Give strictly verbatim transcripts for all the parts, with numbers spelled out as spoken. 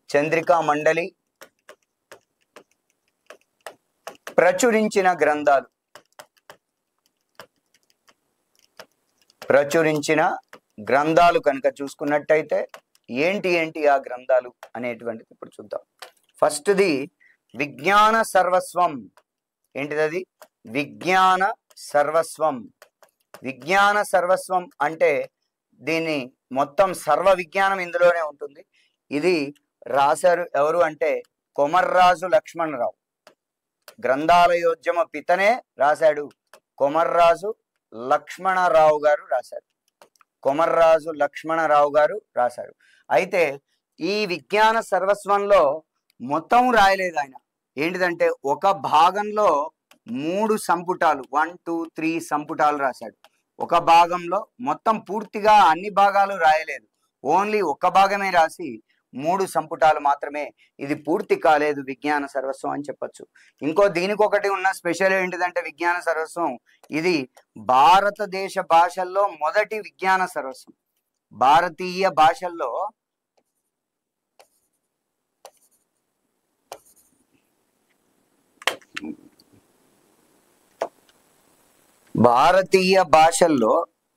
చంద్రికా మండలి ప్రచురించిన గ్రంథాలు ప్రచురించిన గ్రంథాలు కనుక చూసుకున్నట్టయితే ఏంటి ఏంటి ఆ గ్రంథాలు అనేటువంటిది ఇప్పుడు చూద్దాం. ఫస్ట్ది విజ్ఞాన సర్వస్వం. ఏంటిది అది? విజ్ఞాన సర్వస్వం. విజ్ఞాన సర్వస్వం అంటే దీన్ని మొత్తం సర్వ విజ్ఞానం ఇందులోనే ఉంటుంది. ఇది రాశారు ఎవరు అంటే కొమర్రాజు లక్ష్మణరావు. గ్రంథాలయోద్యమ పితనే రాశాడు. కొమర్రాజు లక్ష్మణరావు గారు రాశారు. కొమర్రాజు లక్ష్మణరావు గారు రాశారు. అయితే ఈ విజ్ఞాన సర్వస్వంలో మొత్తం రాయలేదు ఆయన. ఏంటిదంటే ఒక భాగంలో మూడు సంపుటాలు, వన్ టూ త్రీ సంపుటాలు రాశాడు. ఒక భాగంలో మొత్తం పూర్తిగా అన్ని భాగాలు రాయలేదు, ఓన్లీ ఒక భాగమే రాసి మూడు సంపుటాలు మాత్రమే. ఇది పూర్తి కాలేదు విజ్ఞాన సర్వస్వం అని చెప్పచ్చు. ఇంకో దీనికి ఒకటి ఉన్న స్పెషల్ ఏంటిదంటే విజ్ఞాన సర్వస్వం ఇది భారతదేశ భాషల్లో మొదటి విజ్ఞాన సర్వస్వం. భారతీయ భాషల్లో భారతీయ భాషల్లో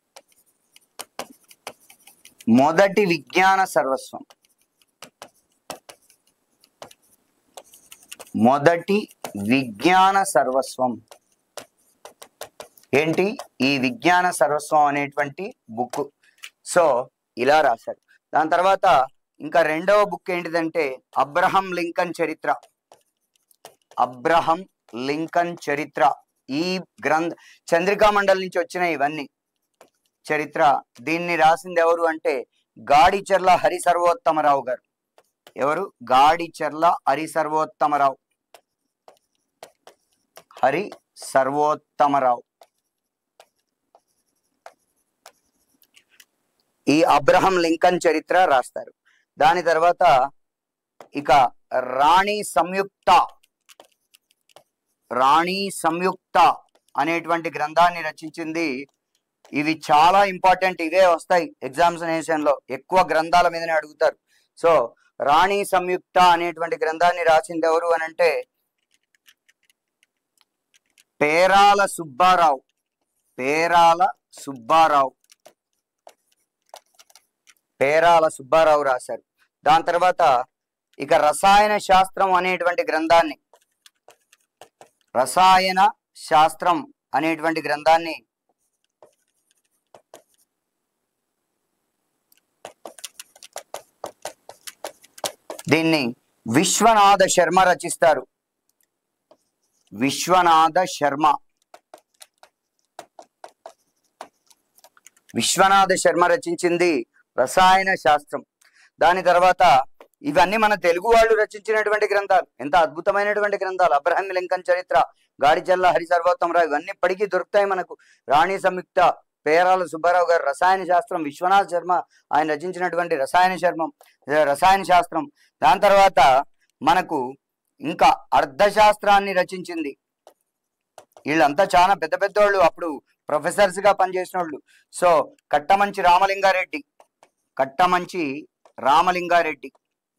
మొదటి విజ్ఞాన సర్వస్వం మొదటి విజ్ఞాన సర్వస్వం ఏంటి? ఈ విజ్ఞాన సర్వస్వం అనేటువంటి బుక్. సో ఇలా రాశారు. దాని తర్వాత ఇంకా రెండవ బుక్ ఏంటిదంటే అబ్రహం లింకన్ చరిత్ర. అబ్రహం లింకన్ చరిత్ర. ఈ గ్రంథ చంద్రికా మండలి నుంచి వచ్చిన ఇవన్నీ చరిత్ర. దీన్ని రాసింది ఎవరు అంటే గాడిచెర్ల హరి సర్వోత్తమరావు గారు. ఎవరు? గాడిచెర్ల హరి సర్వోత్తమరావు. హరి సర్వోత్తమరావు ఈ అబ్రహం లింకన్ చరిత్ర రాస్తారు. దాని తర్వాత ఇక రాణి సంయుక్త రాణి సంయుక్త అనేటువంటి గ్రంథాన్ని రచించింది. ఇవి చాలా ఇంపార్టెంట్, ఇవే వస్తాయి ఎగ్జామినేషన్ లో, ఎక్కువ గ్రంథాల మీదనే అడుగుతారు. సో రాణి సంయుక్త అనేటువంటి గ్రంథాన్ని రాసింది ఎవరు అని అంటే పేరాల సుబ్బారావు. పేరాల సుబ్బారావు పేరాల సుబ్బారావు రాశారు. దాని తర్వాత ఇక రసాయన శాస్త్రం అనేటువంటి గ్రంథాన్ని రసాయన శాస్త్రం అనేటువంటి గ్రంథాన్ని దీన్ని విశ్వనాథ శర్మ రచిస్తారు. విశ్వనాథ శర్మ విశ్వనాథ శర్మ రచించింది రసాయన శాస్త్రం. దాని తర్వాత ఇవన్నీ మన తెలుగు వాళ్ళు రచించినటువంటి గ్రంథాలు. ఎంత అద్భుతమైనటువంటి గ్రంథాలు! అబ్రహం లింకన్ చరిత్ర, గాడిచెర్ల హరి సర్వోత్తమరావు, ఇవన్నీ పడికి దొరుకుతాయి మనకు. రాణి సంయుక్త, పేరాల సుబ్బారావు గారు రసాయన శాస్త్రం, విశ్వనాథ్ శర్మ ఆయన రచించినటువంటి రసాయన శర్మం రసాయన శాస్త్రం. దాని తర్వాత మనకు ఇంకా అర్థశాస్త్రాన్ని రచించింది. వీళ్ళంతా చాలా పెద్ద పెద్ద వాళ్ళు, అప్పుడు ప్రొఫెసర్స్ గా పనిచేసిన వాళ్ళు. సో కట్టమంచి రామలింగారెడ్డి కట్టమంచి రామలింగారెడ్డి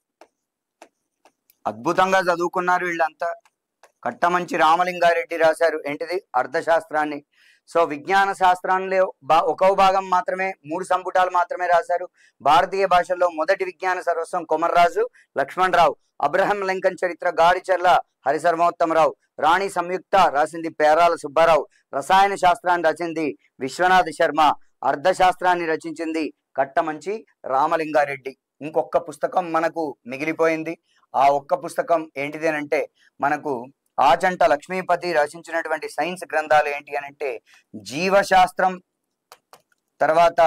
అద్భుతంగా చదువుకున్నారు వీళ్ళంతా. కట్టమంచి రామలింగారెడ్డి రాశారు ఏంటిది? అర్థశాస్త్రాన్ని. సో విజ్ఞాన శాస్త్రాన్ని బా ఒక్కో భాగం మాత్రమే, మూడు సంపుటాలు మాత్రమే రాశారు. భారతీయ భాషల్లో మొదటి విజ్ఞాన సర్వస్వం కొమర్రాజు లక్ష్మణరావు. అబ్రహం లింకన్ చరిత్ర గాడిచెర్ల హరి సర్వోత్తమరావు. రాణి సంయుక్త రాసింది పేరాల సుబ్బారావు. రసాయన శాస్త్రాన్ని రచింది విశ్వనాథ శర్మ. అర్థశాస్త్రాన్ని రచించింది కట్టమంచి రామలింగారెడ్డి. ఇంకొక పుస్తకం మనకు మిగిలిపోయింది. ఆ ఒక్క పుస్తకం ఏంటిది అని అంటే మనకు ఆచంట లక్ష్మీపతి రచించినటువంటి సైన్స్ గ్రంథాలు ఏంటి అని అంటే జీవశాస్త్రం, తర్వాత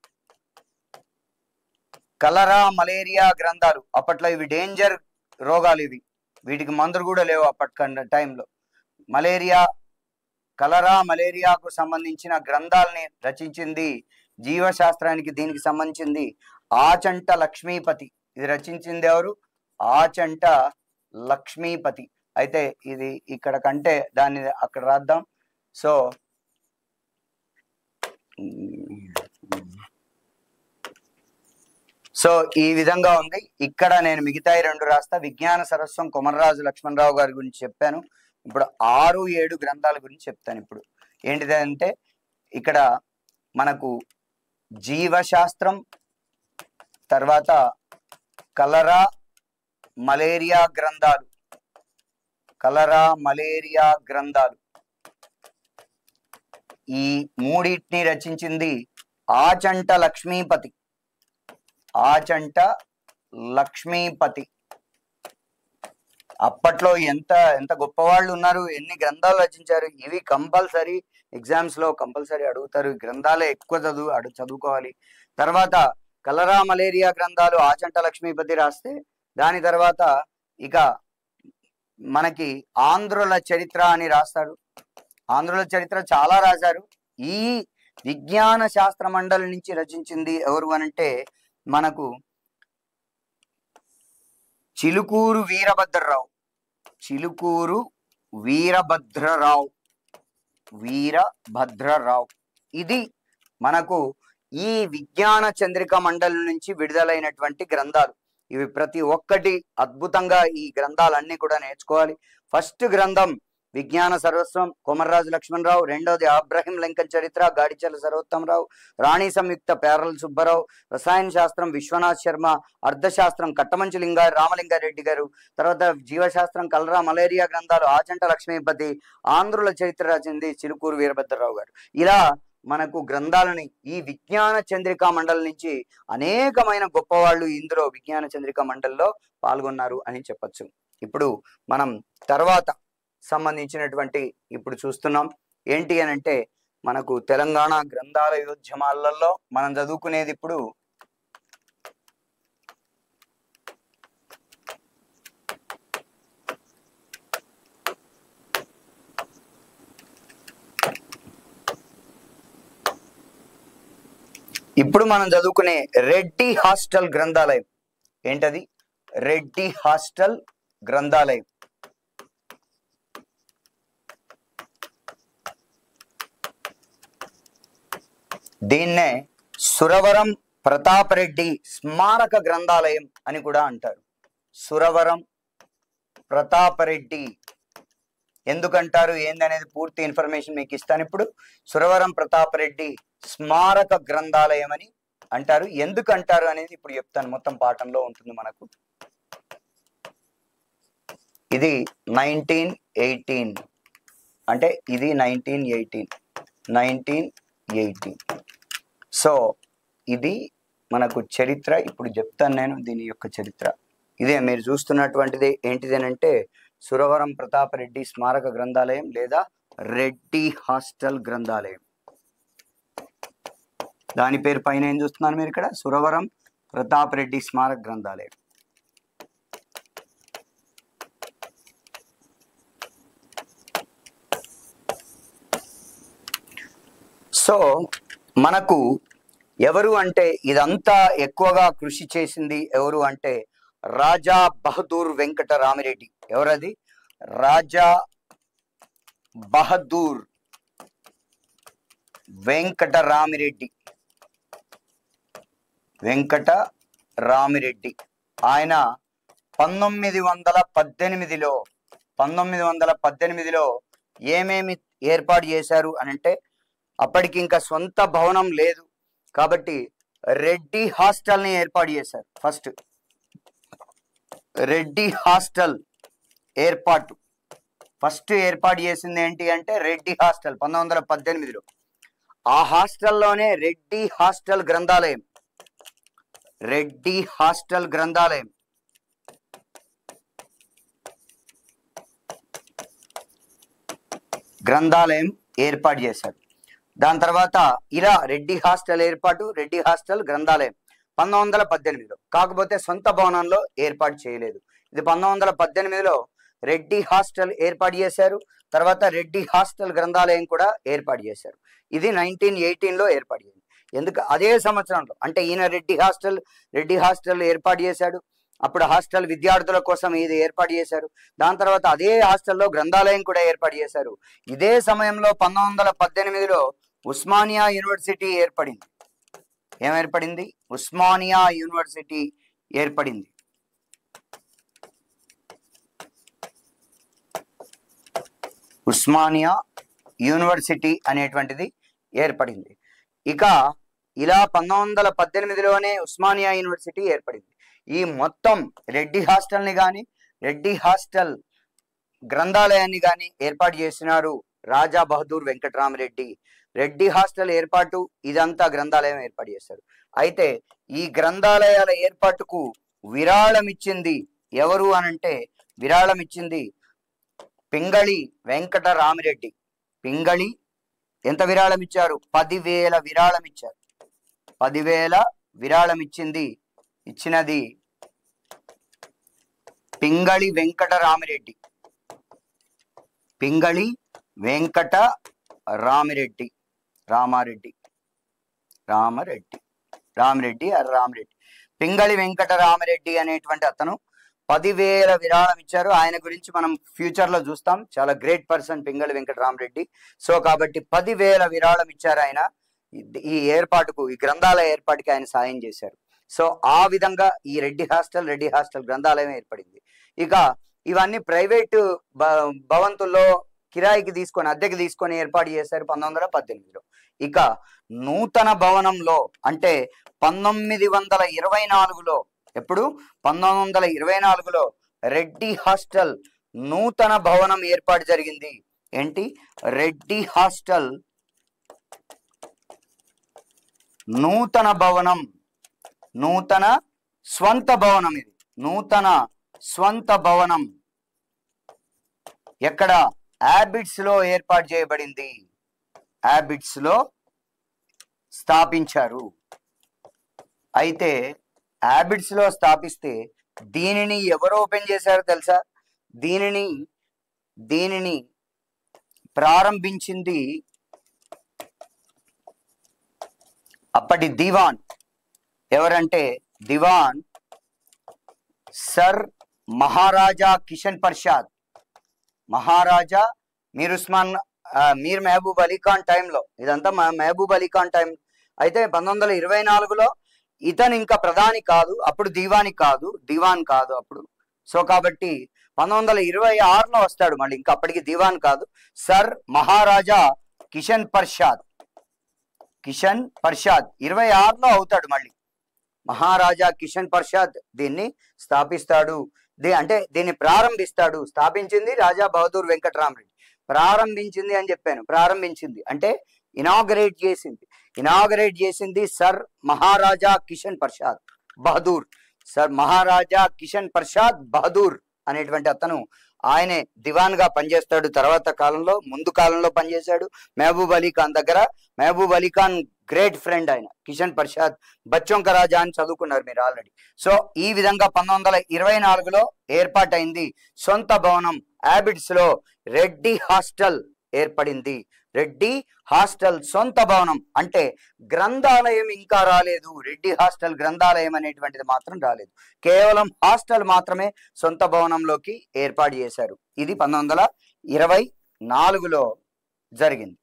కలరా మలేరియా గ్రంథాలు. అప్పట్లో ఇవి డేంజర్ రోగాలు, ఇవి వీటికి మందులు కూడా లేవు అప్పటి టైంలో. మలేరియా, కలరా మలేరియాకు సంబంధించిన గ్రంథాలని రచించింది జీవశాస్త్రానికి దీనికి సంబంధించింది ఆచంట లక్ష్మీపతి. ఇది రచించింది ఎవరు? ఆచంట లక్ష్మీపతి. అయితే ఇది ఇక్కడ కంటే దాన్ని అక్కడ రాద్దాం. సో సో ఈ విధంగా ఉంది. ఇక్కడ నేను మిగతాయి రెండు రాస్తా. విజ్ఞాన సర్వస్వం కొమర్రాజు లక్ష్మణరావు గారి గురించి చెప్పాను. ఇప్పుడు ఆరు ఏడు గ్రంథాల గురించి చెప్తాను. ఇప్పుడు ఏంటిదంటే ఇక్కడ మనకు జీవశాస్త్రం, తర్వాత కలరా మలేరియా గ్రంథాలు, కలరా మలేరియా గ్రంథాలు ఈ మూడింటిని రచించింది ఆచంట లక్ష్మీపతి. ఆచంట లక్ష్మీపతి. అప్పట్లో ఎంత ఎంత గొప్పవాళ్ళు ఉన్నారు, ఎన్ని గ్రంథాలు రచించారు. ఇవి కంపల్సరీ ఎగ్జామ్స్ లో కంపల్సరీ అడుగుతారు. గ్రంథాలే ఎక్కువ చదువు అడు చదువుకోవాలి. తర్వాత కలరా మలేరియా గ్రంథాలు ఆచంట లక్ష్మీపతి రాస్తే, దాని తర్వాత ఇక మనకి ఆంధ్రుల చరిత్ర అని రాస్తాడు. ఆంధ్రుల చరిత్ర చాలా రాశారు. ఈ విజ్ఞాన శాస్త్ర మండలి నుంచి రచించింది ఎవరు అనంటే మనకు చిలుకూరు వీరభద్రరావు. చిలుకూరు వీరభద్రరావు వీరభద్రరావు ఇది మనకు ఈ విజ్ఞాన చంద్రిక మండలి నుంచి విడుదలైనటువంటి గ్రంథాలు. ఇవి ప్రతి ఒక్కటి అద్భుతంగా ఈ గ్రంథాలన్నీ కూడా నేర్చుకోవాలి. ఫస్ట్ గ్రంథం విజ్ఞాన సర్వస్వం కొమర్రాజు లక్ష్మణరావు, రెండోది అబ్రహీం లింకన్ చరిత్ర గాడిచల్ల సర్వోత్తమరావు, రాణి సంయుక్త పేరల సుబ్బారావు, రసాయన శాస్త్రం విశ్వనాథ్ శర్మ, అర్థశాస్త్రం కట్టమంచి లింగా రామలింగారెడ్డి గారు, తర్వాత జీవశాస్త్రం కలరా మలేరియా గ్రంథాలు ఆచంట లక్ష్మీపతి, ఆంధ్రుల చరిత్ర రచింది చిలుకూరు వీరభద్రరావు గారు. ఇలా మనకు గ్రంథాలని ఈ విజ్ఞాన చంద్రికా మండలి నుంచి అనేకమైన గొప్పవాళ్ళు ఇందులో విజ్ఞాన చంద్రికా మండలిలో పాల్గొన్నారు అని చెప్పచ్చు. ఇప్పుడు మనం తర్వాత సంబంధించినటువంటి ఇప్పుడు చూస్తున్నాం ఏంటి అని అంటే మనకు తెలంగాణ గ్రంథాలయోద్యమాలలో మనం చదువుకునేది ఇప్పుడు ఇప్పుడు మనం చదువుకునే రెడ్డి హాస్టల్ గ్రంథాలయం. ఏంటది? రెడ్డి హాస్టల్ గ్రంథాలయం. దీన్నే సురవరం ప్రతాపరెడ్డి స్మారక గ్రంథాలయం అని కూడా అంటారు. సురవరం ప్రతాపరెడ్డి ఎందుకంటారు ఏందనేది పూర్తి ఇన్ఫర్మేషన్ మీకు ఇస్తాను. ఇప్పుడు సురవరం ప్రతాపరెడ్డి స్మారక గ్రంథాలయం అని అంటారు. ఎందుకు అంటారు అనేది ఇప్పుడు చెప్తాను. మొత్తం పాఠంలో ఉంటుంది మనకు. ఇది నైన్టీన్ ఎయిటీన్ అంటే ఇది nineteen eighteen nineteen eighteen so ఇది మనకు చరిత్ర. ఇప్పుడు చెప్తాను నేను దీని యొక్క చరిత్ర. ఇదే మీరు చూస్తున్నటువంటిది. ఏంటిది అంటే సురవరం ప్రతాపరెడ్డి స్మారక గ్రంథాలయం లేదా రెడ్డి హాస్టల్ గ్రంథాలయం. దాని పేరు పైన ఏం చూస్తున్నారు మీరు ఇక్కడ? సురవరం ప్రతాపరెడ్డి స్మారక గ్రంథాలయం. సో మనకు ఎవరు అంటే ఇదంతా ఎక్కువగా కృషి చేసింది ఎవరు అంటే రాజా బహదూర్ వెంకట రామిరెడ్డి. ఎవరది? రాజా బహదూర్ వెంకట రామిరెడ్డి. వెంకట రామిరెడ్డి ఆయన పంతొమ్మిది వందల పద్దెనిమిదిలో పంతొమ్మిది వందల పద్దెనిమిదిలో ఏమేమి ఏర్పాటు చేశారు అనంటే అప్పటికి ఇంకా సొంత భవనం లేదు కాబట్టి రెడ్డి హాస్టల్ని ఏర్పాటు చేశారు. ఫస్ట్ రెడ్డి హాస్టల్ ఏర్పాటు ఫస్ట్ ఏర్పాటు చేసింది ఏంటి అంటే రెడ్డి హాస్టల్ పంతొమ్మిది వందల పద్దెనిమిదిలో. ఆ హాస్టల్లోనే రెడ్డి హాస్టల్ గ్రంథాలయం రెడ్డి హాస్టల్ గ్రంథాలయం గ్రంథాలయం ఏర్పాటు చేశారు. దాని తర్వాత ఇలా రెడ్డి హాస్టల్ ఏర్పాటు రెడ్డి హాస్టల్ గ్రంథాలయం పంతొమ్మిది వందల పద్దెనిమిదిలో. కాకపోతే సొంత భవనంలో ఏర్పాటు చేయలేదు. ఇది పంతొమ్మిది వందల పద్దెనిమిదిలో రెడ్డి హాస్టల్ ఏర్పాటు చేశారు. తర్వాత రెడ్డి హాస్టల్ గ్రంథాలయం కూడా ఏర్పాటు చేశారు. ఇది నైన్టీన్ ఎయిటీన్ లో ఏర్పాటు చేసింది. ఎందుకు అదే సంవత్సరంలో అంటే ఈయన రెడ్డి హాస్టల్ రెడ్డి హాస్టల్ ఏర్పాటు చేశాడు. అప్పుడు హాస్టల్ విద్యార్థుల కోసం ఇది ఏర్పాటు చేశారు. దాని తర్వాత అదే హాస్టల్లో గ్రంథాలయం కూడా ఏర్పాటు చేశారు. ఇదే సమయంలో పంతొమ్మిది వందల పద్దెనిమిదిలో ఉస్మానియా యూనివర్సిటీ ఏర్పడింది. ఏం ఏర్పడింది? ఉస్మానియా యూనివర్సిటీ ఏర్పడింది. ఉస్మానియా యూనివర్సిటీ అనేటువంటిది ఏర్పడింది. ఇక ఇలా పంతొమ్మిది వందల పద్దెనిమిదిలోనే ఉస్మానియా యూనివర్సిటీ ఏర్పడింది. ఈ మొత్తం రెడ్డి హాస్టల్ని కానీ రెడ్డి హాస్టల్ గ్రంథాలయాన్ని కానీ ఏర్పాటు చేసినారు రాజా బహదూర్ వెంకటరామరెడ్డి. రెడ్డి హాస్టల్ ఏర్పాటు ఇదంతా గ్రంథాలయం ఏర్పాటు చేశారు. అయితే ఈ గ్రంథాలయాల ఏర్పాటుకు విరాళం ఇచ్చింది ఎవరు అనంటే, విరాళం ఇచ్చింది పింగళి వెంకటరామిరెడ్డి. పింగళి ఎంత విరాళం ఇచ్చారు? పదివేల విరాళం ఇచ్చారు. పదివేల విరాళం ఇచ్చింది ఇచ్చినది పింగళి వెంకటరామిరెడ్డి. పింగళి వెంకట రామిరెడ్డి రామారెడ్డి రామరెడ్డి రామిరెడ్డి రామిరెడ్డి పింగళి వెంకట రామిరెడ్డి అనేటువంటి అతను పదివేల విరాళం ఇచ్చారు. ఆయన గురించి మనం ఫ్యూచర్ లో చూస్తాం. చాలా great person Pingali Venkata Rami Reddy. So కాబట్టి పదివేల విరాళం ఇచ్చారు ఆయన ఈ ఏర్పాటుకు, ఈ గ్రంథాలయ ఏర్పాటుకి ఆయన సాయం చేశారు. సో ఆ విధంగా ఈ రెడ్డి హాస్టల్ రెడ్డి హాస్టల్ గ్రంథాలయం ఏర్పడింది. ఇక ఇవన్నీ ప్రైవేటు భవంతుల్లో కిరాయికి తీసుకొని అద్దెకి తీసుకొని ఏర్పాటు చేశారు పంతొమ్మిది వందల పద్దెనిమిదిలో. ఇక నూతన భవనంలో అంటే పంతొమ్మిది వందల ఇరవై నాలుగులో ఎప్పుడు పంతొమ్మిది వందల ఇరవై నాలుగులో రెడ్డి హాస్టల్ నూతన భవనం ఏర్పాటు జరిగింది. ఏంటి? రెడ్డి హాస్టల్ నూతన భవనం, నూతన స్వంత భవనం. ఇది నూతన స్వంత భవనం ఎక్కడ? యాబిడ్స్ లో ఏర్పాటు చేయబడింది. యాబిడ్స్ లో స్థాపించారు. అయితే యాబిడ్స్ లో స్థాపిస్తే దీనిని ఎవరు ఓపెన్ చేశారో తెలుసా? దీనిని దీనిని ప్రారంభించింది అప్పటి దివాన్. ఎవరంటే దివాన్ సర్ మహారాజా కిషన్ ప్రసాద్. మహారాజా మీర్ ఉస్మాన్ మీర్ మహబూబ్ అలీ ఖాన్ టైంలో, ఇదంతా మహబూబ్ అలీ ఖాన్ టైం. అయితే పంతొమ్మిది వందల ఇరవై నాలుగులో ఇతను ఇంకా ప్రధాని కాదు, అప్పుడు దివాని కాదు, దివాన్ కాదు అప్పుడు. సో కాబట్టి పంతొమ్మిది వందల ఇరవై ఆరులో వస్తాడు మళ్ళీ, ఇంకా అప్పటికి దివాన్ కాదు. సర్ మహారాజా కిషన్ ప్రసాద్ కిషన్ ప్రసాద్ ఇరవై ఆరులో అవుతాడు మళ్ళీ. మహారాజా కిషన్ ప్రసాద్ దీన్ని స్థాపిస్తాడు. దీ అంటే దీన్ని ప్రారంభిస్తాడు. స్థాపించింది రాజా బహదూర్ వెంకటరామరెడ్డి. ప్రారంభించింది అని చెప్పాను. ప్రారంభించింది అంటే ఇనాగరేట్ చేసింది. ఇనాగరేట్ చేసింది సర్ మహారాజా కిషన్ ప్రసాద్ బహదూర్. సర్ మహారాజా కిషన్ ప్రసాద్ బహదూర్ అనేటువంటి అతను ఆయనే దివాన్ గా పనిచేస్తాడు. తర్వాత కాలంలో, ముందు కాలంలో పనిచేశాడు మహబూబ్ అలీ ఖాన్ దగ్గర. మహబూబ్ అలీ ఖాన్ గ్రేట్ ఫ్రెండ్ ఆయన కిషన్ ప్రసాద్. బచ్చోంక రాజా అని చదువుకున్నారు మీరు ఆల్రెడీ. సో ఈ విధంగా పంతొమ్మిది వందల ఇరవై నాలుగులో ఏర్పాటైంది సొంత భవనం. యాబిడ్స్ లో రెడ్డి హాస్టల్ ఏర్పడింది. రెడ్డి హాస్టల్ సొంత భవనం అంటే గ్రంథాలయం ఇంకా రాలేదు. రెడ్డి హాస్టల్ గ్రంథాలయం అనేటువంటిది మాత్రం రాలేదు. కేవలం హాస్టల్ మాత్రమే సొంత భవనంలోకి ఏర్పాటు చేశారు. ఇది పంతొమ్మిది వందల ఇరవై నాలుగులో జరిగింది.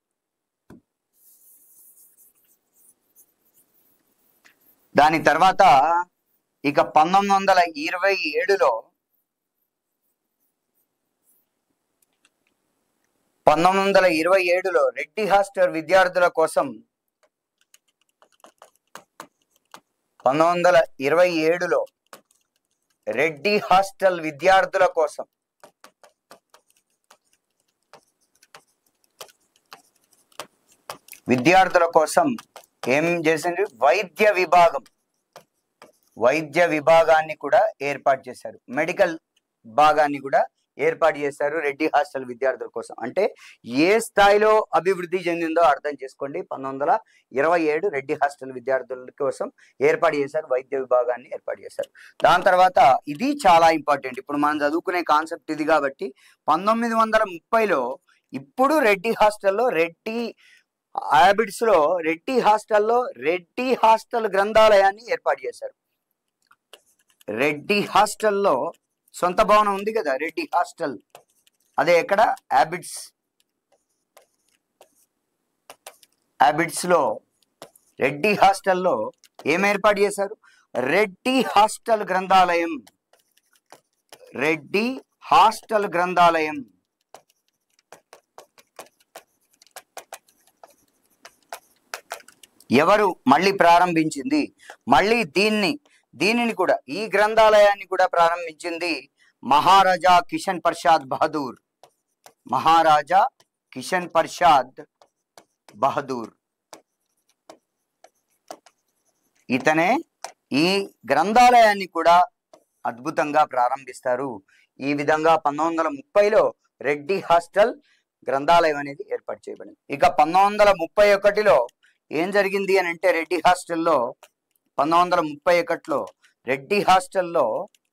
దాని తర్వాత ఇక పంతొమ్మిది వందల ఇరవై ఏడులో పంతొమ్మిది వందల ఇరవై ఏడులో రెడ్డి హాస్టల్ విద్యార్థుల కోసం పంతొమ్మిది వందల ఇరవై ఏడులో రెడ్డి హాస్టల్ విద్యార్థుల కోసం విద్యార్థుల కోసం ఏం చేసింది? వైద్య విభాగం వైద్య విభాగాన్ని కూడా ఏర్పాటు చేశారు. మెడికల్ భాగాన్ని కూడా ఏర్పాటు చేశారు రెడ్డి హాస్టల్ విద్యార్థుల కోసం. అంటే ఏ స్థాయిలో అభివృద్ధి చెందిందో అర్థం చేసుకోండి. పంతొమ్మిది వందల ఇరవై ఏడు రెడ్డి హాస్టల్ విద్యార్థుల కోసం ఏర్పాటు చేశారు, వైద్య విభాగాన్ని ఏర్పాటు చేశారు. దాని తర్వాత ఇది చాలా ఇంపార్టెంట్, ఇప్పుడు మనం చదువుకునే కాన్సెప్ట్ ఇది కాబట్టి, పంతొమ్మిది వందల ముప్పైలో ఇప్పుడు రెడ్డి హాస్టల్లో రెడ్డి యాబిడ్స్ లో రెడ్డి హాస్టల్లో రెడ్డి హాస్టల్ గ్రంథాలయాన్ని ఏర్పాటు చేశారు. రెడ్డి హాస్టల్లో సొంత భవనం ఉంది కదా రెడ్డి హాస్టల్, అదే ఎక్కడ? యాబిడ్స్. యాబిడ్స్ లో రెడ్డి హాస్టల్లో ఏం ఏర్పాటు చేశారు? రెడ్డి హాస్టల్ గ్రంథాలయం. రెడ్డి హాస్టల్ గ్రంథాలయం. ఎవరు మళ్ళీ ప్రారంభించింది? మళ్ళీ దీన్ని దీనిని కూడా ఈ గ్రంథాలయాన్ని కూడా ప్రారంభించింది మహారాజా కిషన్ ప్రసాద్ బహదూర్. మహారాజా కిషన్ ప్రసాద్ బహదూర్ ఇతనే ఈ గ్రంథాలయాన్ని కూడా అద్భుతంగా ప్రారంభిస్తారు. ఈ విధంగా పంతొమ్మిది వందల ముప్పైలో రెడ్డి హాస్టల్ గ్రంథాలయం అనేది ఏర్పాటు చేయబడింది. ఇక పంతొమ్మిది వందల ముప్పై ఒకటిలో ఏం జరిగింది అని అంటే రెడ్డి హాస్టల్లో పంతొమ్మిది వందల ముప్పై ఒకటిలో రెడ్డి హాస్టల్లో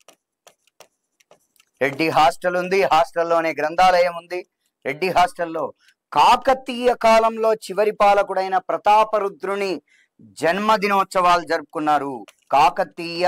రెడ్డి హాస్టల్ ఉంది, హాస్టల్లోనే గ్రంథాలయం ఉంది. రెడ్డి హాస్టల్లో కాకతీయ కాలంలో చివరి పాలకుడైన ప్రతాపరుద్రుని జన్మదినోత్సవాలు జరుపుకున్నారు. కాకతీయ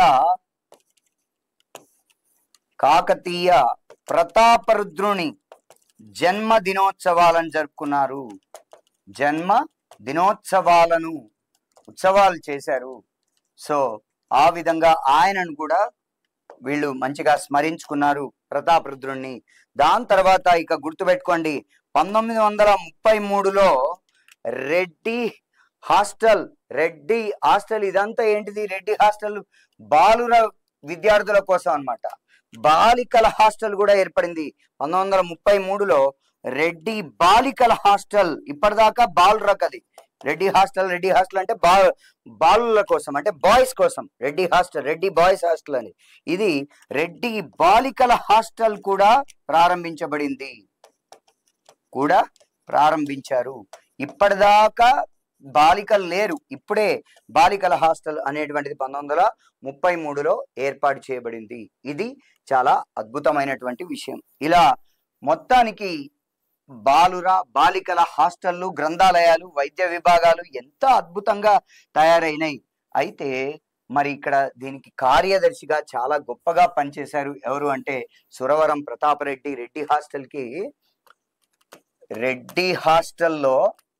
కాకతీయ ప్రతాపరుద్రుని జన్మ దినోత్సవాలను జరుపుకున్నారు. జన్మ దినోత్సవాలను ఉత్సవాలు చేశారు. సో ఆ విధంగా ఆయనను కూడా వీళ్ళు మంచిగా స్మరించుకున్నారు, ప్రతాపరుద్రుణ్ణి. దాని తర్వాత ఇక గుర్తుపెట్టుకోండి, పంతొమ్మిది వందల ముప్పై మూడులో రెడ్డి హాస్టల్ రెడ్డి హాస్టల్ ఇదంతా ఏంటిది? రెడ్డి హాస్టల్ బాలుర విద్యార్థుల కోసం అన్నమాట. బాలికల హాస్టల్ కూడా ఏర్పడింది పంతొమ్మిది వందల ముప్పై మూడులో. రెడ్డి బాలికల హాస్టల్. ఇప్పటిదాకా బాలురకు అది రెడ్డి హాస్టల్. రెడ్డి హాస్టల్ అంటే బా బాలుల కోసం, అంటే బాయ్స్ కోసం. Reddy hostel, Reddy boys hostel అని. ఇది రెడ్డి బాలికల హాస్టల్ కూడా ప్రారంభించబడింది, కూడా ప్రారంభించారు. ఇప్పటిదాకా బాలికలు లేరు, ఇప్పుడే బాలికల హాస్టల్ అనేటువంటిది పంతొమ్మిది వందల ముప్పై మూడులో ఏర్పాటు చేయబడింది. ఇది చాలా అద్భుతమైనటువంటి విషయం. ఇలా మొత్తానికి బాలుర బాలికల హాస్టళ్ళు, గ్రంథాలయాలు, వైద్య విభాగాలు ఎంత అద్భుతంగా తయారైనాయి. అయితే మరి ఇక్కడ దీనికి కార్యదర్శిగా చాలా గొప్పగా పనిచేశారు ఎవరు అంటే సురవరం ప్రతాపరెడ్డి. రెడ్డి హాస్టల్కి రెడ్డి హాస్టల్లో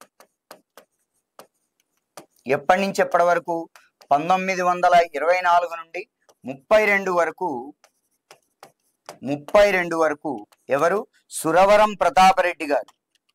ఎప్పటి నుంచి ఎప్పటి వరకు? పంతొమ్మిది వందల ఇరవై నాలుగు నుండి ముప్పై రెండు వరకు ముప్పై రెండు వరకు ఎవరు? సురవరం ప్రతాపరెడ్డి గారు.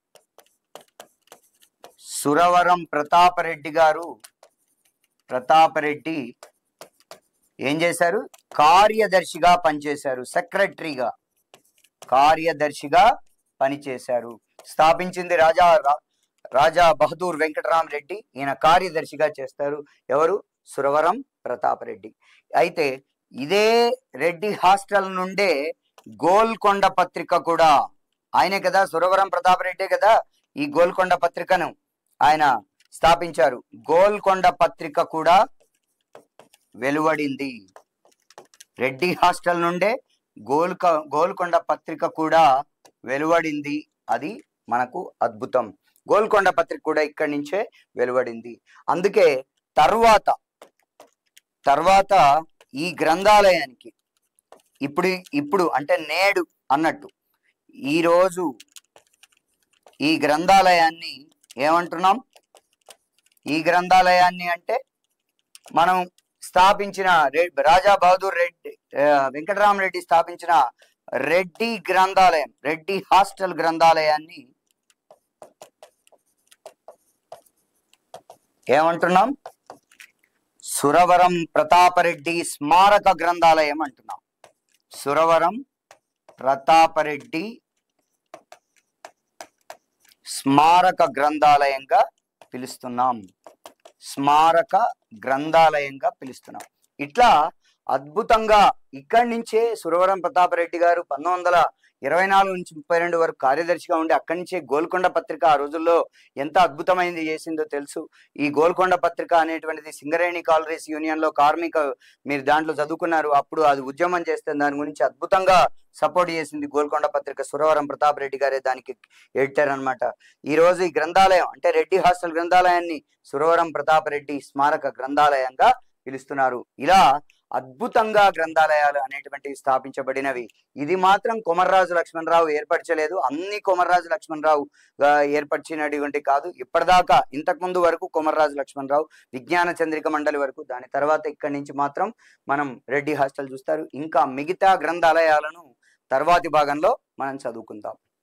సురవరం ప్రతాపరెడ్డి గారు ప్రతాపరెడ్డి ఏం చేశారు? కార్యదర్శిగా పనిచేశారు, సెక్రటరీగా కార్యదర్శిగా పనిచేశారు. స్థాపించింది రాజా రాజా బహదూర్ వెంకటరామరెడ్డి. ఈయన కార్యదర్శిగా చేస్తారు. ఎవరు? సురవరం ప్రతాపరెడ్డి. అయితే ఇదే రెడ్డి హాస్టల్ నుండే గోల్కొండ పత్రిక కూడా ఆయనే కదా, సురవరం ప్రతాపరెడ్డి కదా ఈ గోల్కొండ పత్రికను ఆయన స్థాపించారు. గోల్కొండ పత్రిక కూడా వెలువడింది. రెడ్డి హాస్టల్ నుండే గోల్క గోల్కొండ పత్రిక కూడా వెలువడింది. అది మనకు అద్భుతం. గోల్కొండ పత్రిక కూడా ఇక్కడి నుంచే వెలువడింది. అందుకే తర్వాత తర్వాత ఈ గ్రంథాలయానికి ఇప్పుడు ఇప్పుడు అంటే నేడు అన్నట్టు ఈరోజు ఈ గ్రంథాలయాన్ని ఏమంటున్నాం? ఈ గ్రంథాలయాన్ని అంటే మనం స్థాపించిన రాజా బహదూర్ రెడ్డి వెంకటరామరెడ్డి స్థాపించిన రెడ్డి గ్రంథాలయం, రెడ్డి హాస్టల్ గ్రంథాలయాన్ని ఏమంటున్నాం? సురవరం ప్రతాపరెడ్డి స్మారక గ్రంథాలయం అంటున్నాం. సురవరం ప్రతాపరెడ్డి స్మారక గ్రంథాలయంగా పిలుస్తున్నాం. స్మారక గ్రంథాలయంగా పిలుస్తున్నాం. ఇట్లా అద్భుతంగా ఇక్కడి నుంచే సురవరం ప్రతాపరెడ్డి గారు పంతొమ్మిది వందల ఇరవై నాలుగు నుంచి ముప్పై రెండు వరకు కార్యదర్శిగా ఉండి అక్కడి నుంచే గోల్కొండ పత్రిక ఆ రోజుల్లో ఎంత అద్భుతమైనది చేసిందో తెలుసు. ఈ గోల్కొండ పత్రిక అనేటువంటిది సింగరేణి కాలరీస్ యూనియన్ లో కార్మిక, మీరు దాంట్లో చదువుకున్నారు, అప్పుడు అది ఉద్యమం చేస్తే దాని గురించి అద్భుతంగా సపోర్ట్ చేసింది గోల్కొండ పత్రిక. సురవరం ప్రతాపరెడ్డి గారే దానికి ఎడిటర్ అనమాట. ఈ రోజు ఈ గ్రంథాలయం అంటే రెడ్డి హాస్టల్ గ్రంథాలయాన్ని సురవరం ప్రతాపరెడ్డి స్మారక గ్రంథాలయంగా పిలుస్తున్నారు. ఇలా అద్భుతంగా గ్రంథాలయాలు అనేటువంటివి స్థాపించబడినవి. ఇది మాత్రం కొమర్రాజు లక్ష్మణరావు ఏర్పరచలేదు, అన్ని కొమర్రాజు లక్ష్మణరావు ఏర్పరిచినటువంటి కాదు. ఇప్పటిదాకా ఇంతకుముందు వరకు కొమర్రాజు లక్ష్మణరావు, విజ్ఞాన చంద్రిక మండలి వరకు, దాని తర్వాత ఇక్కడి నుంచి మాత్రం మనం రెడ్డి హాస్టల్ చూస్తారు. ఇంకా మిగతా గ్రంథాలయాలను తర్వాతి భాగంలో మనం చదువుకుందాం.